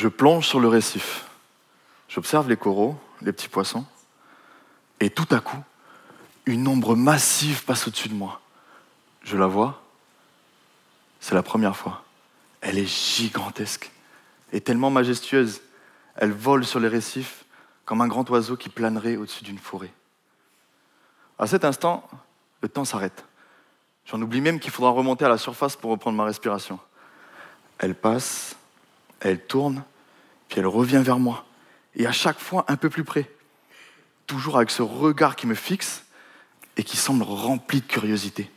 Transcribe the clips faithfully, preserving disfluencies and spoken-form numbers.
Je plonge sur le récif. J'observe les coraux, les petits poissons, et tout à coup, une ombre massive passe au-dessus de moi. Je la vois. C'est la première fois. Elle est gigantesque et tellement majestueuse. Elle vole sur les récifs comme un grand oiseau qui planerait au-dessus d'une forêt. À cet instant, le temps s'arrête. J'en oublie même qu'il faudra remonter à la surface pour reprendre ma respiration. Elle passe, elle tourne, puis elle revient vers moi. Et à chaque fois, un peu plus près. Toujours avec ce regard qui me fixe et qui semble rempli de curiosité.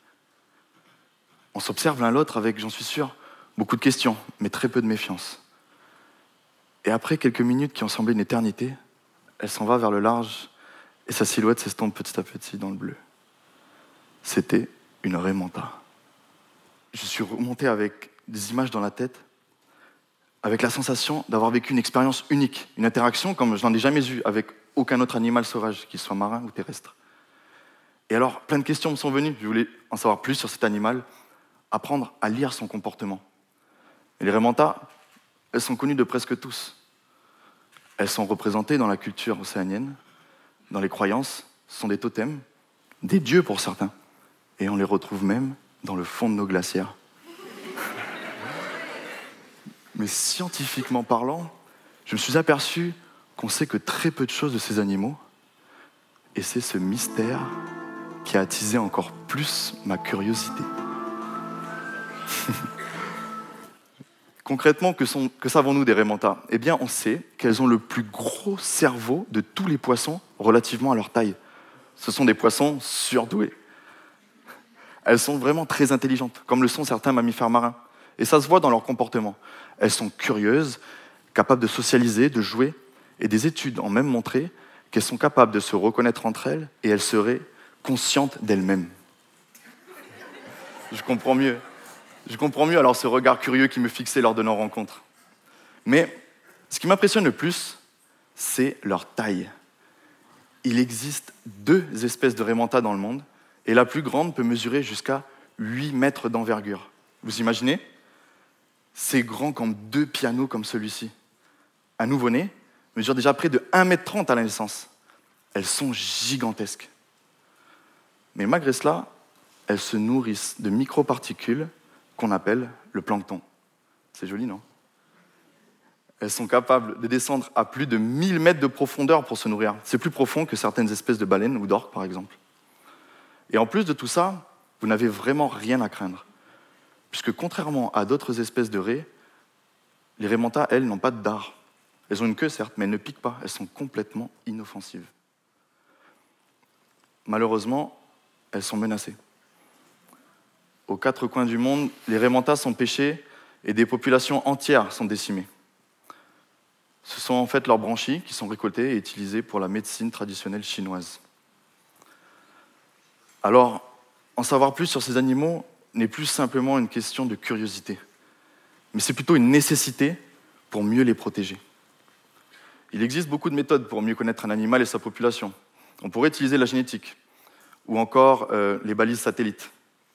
On s'observe l'un l'autre avec, j'en suis sûr, beaucoup de questions, mais très peu de méfiance. Et après quelques minutes qui ont semblé une éternité, elle s'en va vers le large et sa silhouette s'estompe petit à petit dans le bleu. C'était une raie manta. Je suis remonté avec des images dans la tête, avec la sensation d'avoir vécu une expérience unique, une interaction comme je n'en ai jamais eue avec aucun autre animal sauvage, qu'il soit marin ou terrestre. Et alors, plein de questions me sont venues. Je voulais en savoir plus sur cet animal, apprendre à lire son comportement. Et les raies mantas, elles sont connues de presque tous. Elles sont représentées dans la culture océanienne, dans les croyances, ce sont des totems, des dieux pour certains. Et on les retrouve même dans le fond de nos glacières. Mais scientifiquement parlant, je me suis aperçu qu'on sait que très peu de choses de ces animaux, et c'est ce mystère qui a attisé encore plus ma curiosité. Concrètement, que, sont, que savons-nous des raies mantas ? Eh bien, on sait qu'elles ont le plus gros cerveau de tous les poissons relativement à leur taille. Ce sont des poissons surdoués. Elles sont vraiment très intelligentes, comme le sont certains mammifères marins. Et ça se voit dans leur comportement. Elles sont curieuses, capables de socialiser, de jouer, et des études ont même montré qu'elles sont capables de se reconnaître entre elles et elles seraient conscientes d'elles-mêmes. Je comprends mieux. Je comprends mieux alors ce regard curieux qui me fixait lors de nos rencontres. Mais ce qui m'impressionne le plus, c'est leur taille. Il existe deux espèces de raies mantas dans le monde, et la plus grande peut mesurer jusqu'à huit mètres d'envergure. Vous imaginez ? C'est grand comme deux pianos comme celui-ci. Un nouveau-né mesure déjà près de un mètre trente à la naissance. Elles sont gigantesques. Mais malgré cela, elles se nourrissent de microparticules qu'on appelle le plancton. C'est joli, non ? Elles sont capables de descendre à plus de mille mètres de profondeur pour se nourrir. C'est plus profond que certaines espèces de baleines ou d'orques, par exemple. Et en plus de tout ça, vous n'avez vraiment rien à craindre. Puisque contrairement à d'autres espèces de raies, les raies mantas, elles, n'ont pas de dard. Elles ont une queue, certes, mais elles ne piquent pas. Elles sont complètement inoffensives. Malheureusement, elles sont menacées. Aux quatre coins du monde, les raies mantas sont pêchées et des populations entières sont décimées. Ce sont en fait leurs branchies qui sont récoltées et utilisées pour la médecine traditionnelle chinoise. Alors, en savoir plus sur ces animaux n'est plus simplement une question de curiosité, mais c'est plutôt une nécessité pour mieux les protéger. Il existe beaucoup de méthodes pour mieux connaître un animal et sa population. On pourrait utiliser la génétique, ou encore euh, les balises satellites.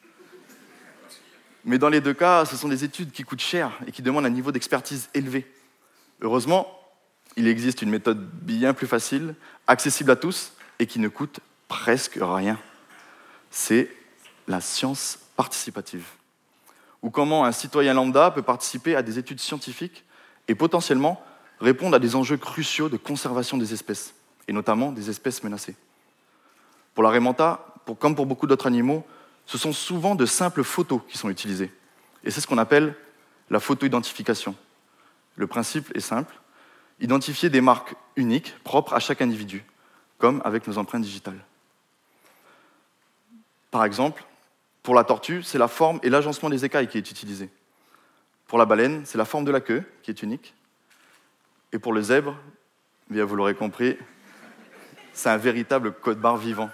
Mais dans les deux cas, ce sont des études qui coûtent cher et qui demandent un niveau d'expertise élevé. Heureusement, il existe une méthode bien plus facile, accessible à tous et qui ne coûte presque rien. C'est la science participative. Ou comment un citoyen lambda peut participer à des études scientifiques et potentiellement répondre à des enjeux cruciaux de conservation des espèces, et notamment des espèces menacées. Pour la raie manta, pour, comme pour beaucoup d'autres animaux, ce sont souvent de simples photos qui sont utilisées. Et c'est ce qu'on appelle la photo-identification. Le principe est simple, identifier des marques uniques, propres à chaque individu, comme avec nos empreintes digitales. Par exemple, pour la tortue, c'est la forme et l'agencement des écailles qui est utilisé. Pour la baleine, c'est la forme de la queue qui est unique. Et pour le zèbre, bien vous l'aurez compris, c'est un véritable code-barre vivant.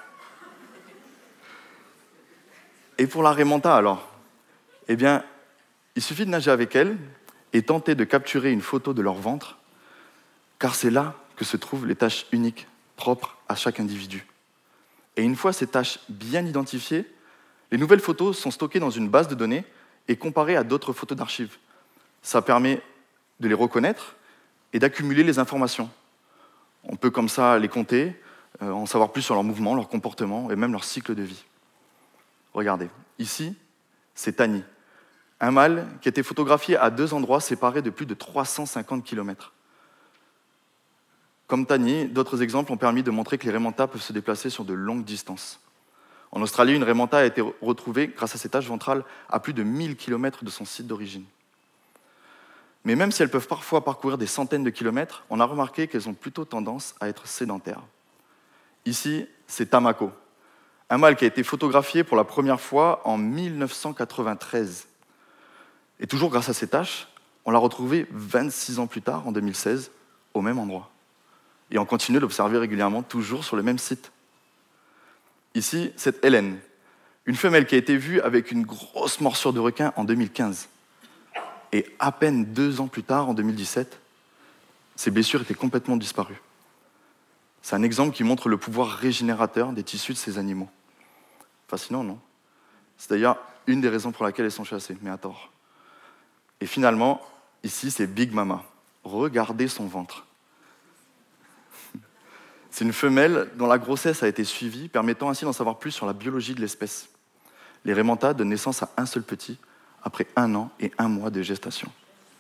Et pour la raie manta, alors, eh bien, il suffit de nager avec elle et tenter de capturer une photo de leur ventre, car c'est là que se trouvent les taches uniques, propres à chaque individu. Et une fois ces taches bien identifiées, les nouvelles photos sont stockées dans une base de données et comparées à d'autres photos d'archives. Ça permet de les reconnaître et d'accumuler les informations. On peut comme ça les compter, euh, en savoir plus sur leurs mouvements, leurs comportements et même leur cycle de vie. Regardez, ici, c'est Tani, un mâle qui a été photographié à deux endroits séparés de plus de trois cent cinquante kilomètres. Comme Tani, d'autres exemples ont permis de montrer que les raimentas peuvent se déplacer sur de longues distances. En Australie, une raimanta a été retrouvée, grâce à ses taches ventrales, à plus de mille kilomètres de son site d'origine. Mais même si elles peuvent parfois parcourir des centaines de kilomètres, on a remarqué qu'elles ont plutôt tendance à être sédentaires. Ici, c'est Tamako, un mâle qui a été photographié pour la première fois en mille neuf cent quatre-vingt-treize. Et toujours grâce à ses taches, on l'a retrouvé vingt-six ans plus tard, en deux mille seize, au même endroit. Et on continue de l'observer régulièrement, toujours sur le même site. Ici, c'est Hélène, une femelle qui a été vue avec une grosse morsure de requin en deux mille quinze. Et à peine deux ans plus tard, en deux mille dix-sept, ses blessures étaient complètement disparues. C'est un exemple qui montre le pouvoir régénérateur des tissus de ces animaux. Fascinant, non? C'est d'ailleurs une des raisons pour laquelle elles sont chassées, mais à tort. Et finalement, ici, c'est Big Mama. Regardez son ventre. C'est une femelle dont la grossesse a été suivie, permettant ainsi d'en savoir plus sur la biologie de l'espèce. Les raimentas donnent naissance à un seul petit, après un an et un mois de gestation.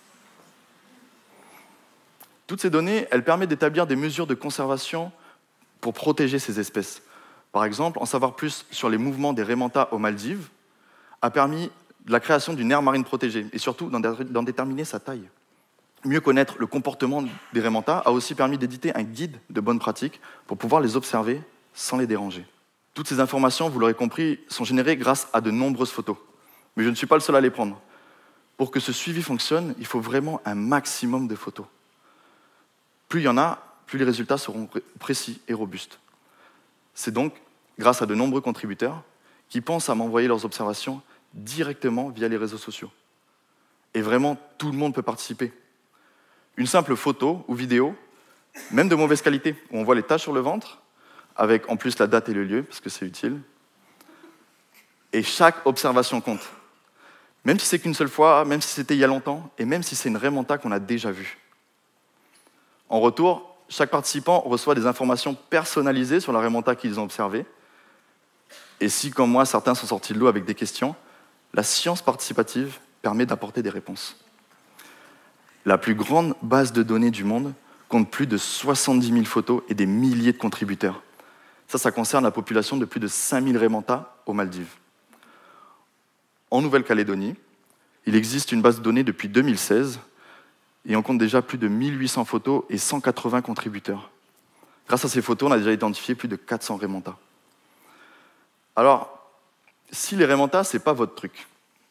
Toutes ces données, elles permettent d'établir des mesures de conservation pour protéger ces espèces. Par exemple, en savoir plus sur les mouvements des raimentas aux Maldives a permis la création d'une aire marine protégée et surtout d'en déterminer sa taille. Mieux connaître le comportement des raimentas a aussi permis d'éditer un guide de bonnes pratiques pour pouvoir les observer sans les déranger. Toutes ces informations, vous l'aurez compris, sont générées grâce à de nombreuses photos. Mais je ne suis pas le seul à les prendre. Pour que ce suivi fonctionne, il faut vraiment un maximum de photos. Plus il y en a, plus les résultats seront précis et robustes. C'est donc grâce à de nombreux contributeurs qui pensent à m'envoyer leurs observations directement via les réseaux sociaux. Et vraiment, tout le monde peut participer. Une simple photo ou vidéo, même de mauvaise qualité, où on voit les taches sur le ventre, avec en plus la date et le lieu, parce que c'est utile. Et chaque observation compte. Même si c'est qu'une seule fois, même si c'était il y a longtemps, et même si c'est une raimanta qu'on a déjà vue. En retour, chaque participant reçoit des informations personnalisées sur la raimanta qu'ils ont observée. Et si, comme moi, certains sont sortis de l'eau avec des questions, la science participative permet d'apporter des réponses. La plus grande base de données du monde compte plus de soixante-dix mille photos et des milliers de contributeurs. Ça, ça concerne la population de plus de cinq mille raimentas aux Maldives. En Nouvelle-Calédonie, il existe une base de données depuis deux mille seize et on compte déjà plus de mille huit cents photos et cent quatre-vingts contributeurs. Grâce à ces photos, on a déjà identifié plus de quatre cents raimentas. Alors, si les raimentas, ce n'est pas votre truc,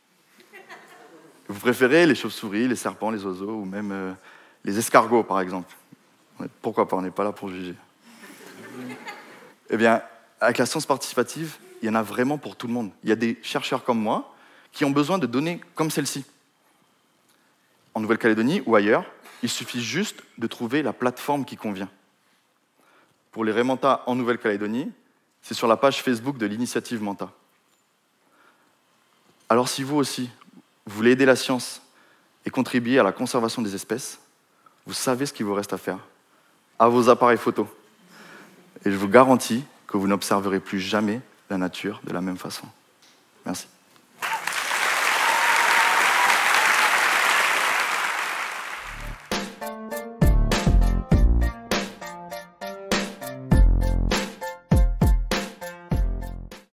vous préférez les chauves-souris, les serpents, les oiseaux ou même euh, les escargots, par exemple. Pourquoi pas, on n'est pas là pour juger. Eh bien, avec la science participative, il y en a vraiment pour tout le monde. Il y a des chercheurs comme moi qui ont besoin de données comme celle-ci. En Nouvelle-Calédonie ou ailleurs, il suffit juste de trouver la plateforme qui convient. Pour les raimentas en Nouvelle-Calédonie, c'est sur la page Facebook de l'initiative Manta. Alors si vous aussi, vous voulez aider la science et contribuer à la conservation des espèces, vous savez ce qu'il vous reste à faire. À vos appareils photo. Et je vous garantis que vous n'observerez plus jamais la nature de la même façon. Merci.